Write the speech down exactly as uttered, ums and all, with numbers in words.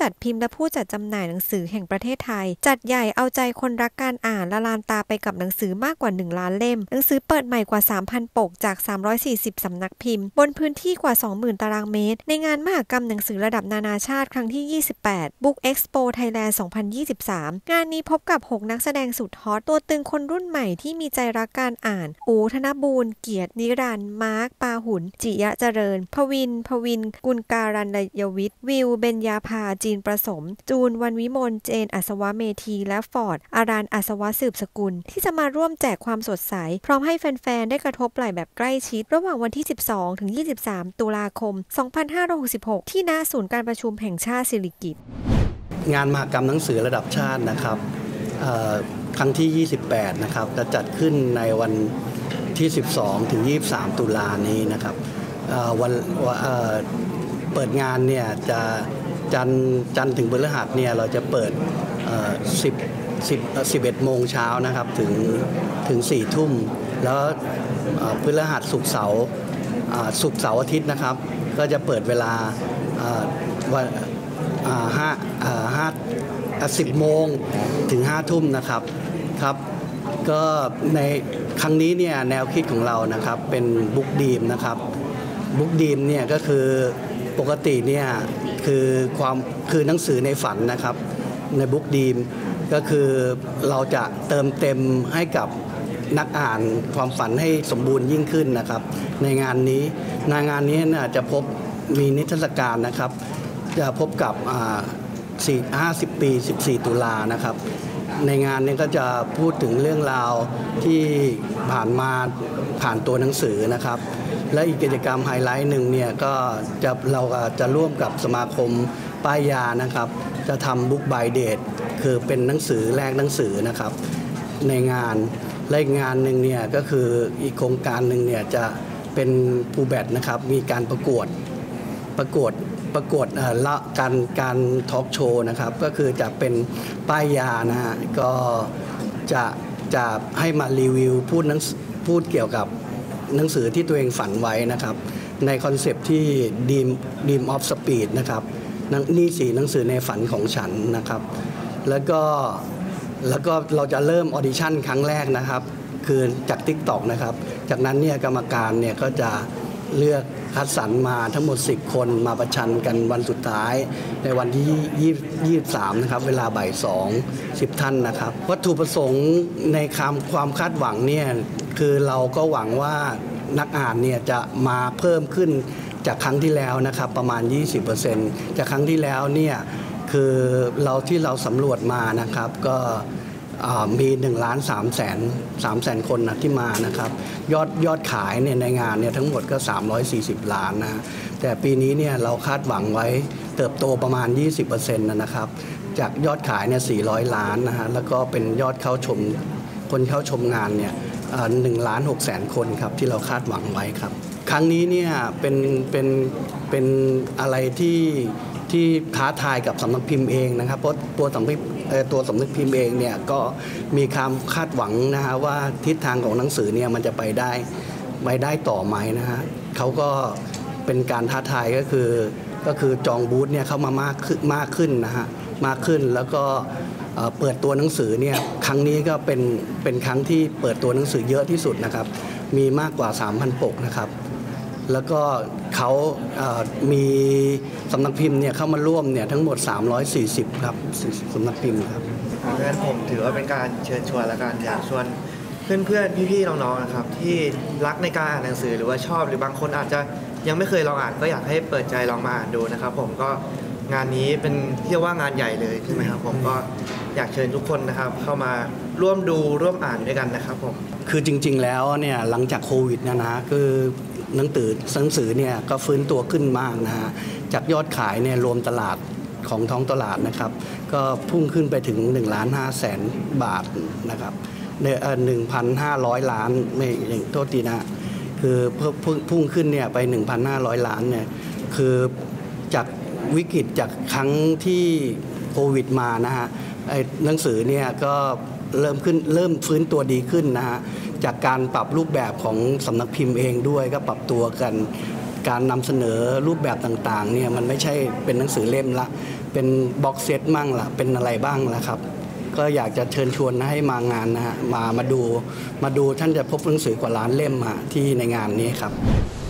จัดพิมพ์และผู้จัดจำหน่ายหนังสือแห่งประเทศไทยจัดใหญ่เอาใจคนรักการอ่านละลานตาไปกับหนังสือมากกว่าหนึ่งล้านเล่มหนังสือเปิดใหม่กว่า สามพัน ปกจากสามร้อยสี่สิบสำนักพิมพ์บนพื้นที่กว่า สองหมื่น ตารางเมตรในงานมหกรรมหนังสือระดับนานาชาติครั้งที่ ยี่สิบแปด Book Expo Thailand สองพันยี่สิบสาม งานนี้พบกับหกนักแสดงสุดฮอตตัวตึงคนรุ่นใหม่ที่มีใจรักการอ่านอู๋ธนบูรณ์เกียรตินิรันดร์มาร์คปาหุนจิยะเจริญพวินพวินกุลการันยวิทย์วิวเบญญาภาจีนประสมจูนวันวิมลเจนอัศวเมธีและฟอร์ดอารันอัศวสืบสกุลที่จะมาร่วมแจกความสดใสพร้อมให้แฟนๆได้กระทบไหล่แบบใกล้ชิดระหว่างวันที่สิบสองถึงยี่สิบสามตุลาคมสองพันห้าร้อยหกสิบหกที่ณศูนย์การประชุมแห่งชาติสิริกิติ์งานมหกรรมหนังสือระดับชาตินะครับครั้งที่ยี่สิบแปดนะครับจะจัดขึ้นในวันที่สิบสองถึงยี่สิบสามตุลานี้นะครับวันเปิดงานเนี่ยจะจันทร์จันทร์ถึงพฤหัสเนี่ยเราจะเปิดสิบ สิบ สิบเอ็ดโมงเช้านะครับถึงถึงสี่ทุ่มแล้วพฤหัสศุกร์เสาร์ศุกร์เสาร์อาทิตย์นะครับก็จะเปิดเวลาวันห้าห้าสิบโมงถึงห้าทุ่มนะครับครับก็ในครั้งนี้เนี่ยแนวคิดของเรานะครับเป็นบุ๊กดีมนะครับบุ๊กดีมเนี่ยก็คือปกติเนี่ยคือความคือหนังสือในฝันนะครับในบุ๊กดีมก็คือเราจะเติมเต็มให้กับนักอ่านความฝันให้สมบูรณ์ยิ่งขึ้นนะครับในงานนี้ในงานนี้นะจะพบมีนิทรรศการนะครับจะพบกับห้าสิบปีสิบสี่ตุลานะครับในงานนี้ก็จะพูดถึงเรื่องราวที่ผ่านมาผ่านตัวหนังสือนะครับและอีกกิจกรรมไฮไลท์หนึ่งเนี่ยก็จะเราจะร่วมกับสมาคมป้ายยานะครับจะทำบุ๊กบายเดทคือเป็นหนังสือแลกหนังสือนะครับในงานและอีกงานหนึ่งเนี่ยก็คืออีกโครงการหนึ่งเนี่ยจะเป็นภูแบตนะครับมีการประกวดประกวดประกวดละการการทอล์กโชว์นะครับก็คือจะเป็นป้ายยานะฮะก็จะจะให้มารีวิวพูดนังพูดเกี่ยวกับหนังสือที่ตัวเองฝันไว้นะครับในคอนเซปต์ที่ Dream Dream of Speed นะครับนี่สี่หนังสือในฝันของฉันนะครับแล้วก็แล้วก็เราจะเริ่มออดิชั่นครั้งแรกนะครับคือจาก ติ๊กต็อก นะครับจากนั้นเนี่ยกรรมการเนี่ยก็จะเลือกคัดสรรมาทั้งหมดสิบคนมาประชันกันวันสุดท้ายในวันที่ยี่สิบสามนะครับเวลาบ่ายสองสิบท่านนะครับวัตถุประสงค์ในความความคาดหวังเนี่ยคือเราก็หวังว่านักอ่านเนี่ยจะมาเพิ่มขึ้นจากครั้งที่แล้วนะครับประมาณ ยี่สิบเปอร์เซ็นต์ จากครั้งที่แล้วเนี่ยคือเราที่เราสำรวจมานะครับก็มีหนึ่งล้านสามแสนสามแสนคนนะที่มานะครับยอดยอดขายเนี่ยในงานเนี่ยทั้งหมดก็สามร้อยสี่สิบล้านนะแต่ปีนี้เนี่ยเราคาดหวังไว้เติบโตประมาณ ยี่สิบเปอร์เซ็นต์ นะครับจากยอดขายเนี่ยสี่ร้อยล้านนะฮะแล้วก็เป็นยอดเข้าชมคนเข้าชมงานเนี่ยหนึ่งล้านหกแสนคนครับที่เราคาดหวังไว้ครับครั้งนี้เนี่ยเป็นเป็นเป็นอะไรที่ที่ท้าทายกับสำนักพิมพ์เองนะครับเพราะตัวสำนักตัวสำนักพิมพ์เองเนี่ยก็มีความคาดหวังนะฮะว่าทิศทางของหนังสือเนี่ยมันจะไปได้ไปได้ต่อไหมนะฮะเขาก็เป็นการท้าทายก็คือก็คือจองบูธเนี่ยเข้ามามากขึ้นมากขึ้นนะฮะมากขึ้นแล้วก็เปิดตัวหนังสือเนี่ยครั้งนี้ก็เป็นเป็นครั้งที่เปิดตัวหนังสือเยอะที่สุดนะครับมีมากกว่า สามพัน ปกนะครับแล้วก็เขามีสำนักพิมพ์เนี่ยเข้ามาร่วมเนี่ยทั้งหมดสามร้อยสี่สิบครับสำนักพิมพ์ครับงั้นผมถือว่าเป็นการเชิญชวนและการอยากชวนเพื่อนๆพี่ๆน้องๆนะครับที่รักในการอ่านหนังสือหรือว่าชอบหรือบางคนอาจจะยังไม่เคยลองอ่านก็อยากให้เปิดใจลองมาอ่านดูนะครับผมก็งานนี้เป็นเรียกว่างานใหญ่เลยใช่ไหมครับผมก็อยากเชิญทุกคนนะครับเข้ามาร่วมดูร่วมอ่านด้วยกันนะครับผมคือจริงๆแล้วเนี่ยหลังจากโควิดนะนะคือหนังสือหนังสือเนี่ยก็ฟื้นตัวขึ้นมากนะฮะจากยอดขายเนี่ยรวมตลาดของท้องตลาดนะครับก็พุ่งขึ้นไปถึงหนึ่งล้านห้าแสนบาทนะครับในหนึ่งพันห้าร้อยล้านไม่อย่างโทษทีนะคือพุ่งขึ้นเนี่ยไป หนึ่งพันห้าร้อยล้านเนี่ยคือจากวิกฤตจากครั้งที่โควิดมานะฮะไอ้หนังสือเนี่ยก็เริ่มขึ้นเริ่มฟื้นตัวดีขึ้นนะฮะจากการปรับรูปแบบของสำนักพิมพ์เองด้วยก็ปรับตัวกันการนำเสนอรูปแบบต่างๆเนี่ยมันไม่ใช่เป็นหนังสือเล่มละเป็นบ็อกเซตมั่งละเป็นอะไรบ้างละครับก็อยากจะเชิญชวนให้มางานนะฮะมามาดูมาดูท่านจะพบหนังสือกว่าล้านเล่มที่ในงานนี้ครับ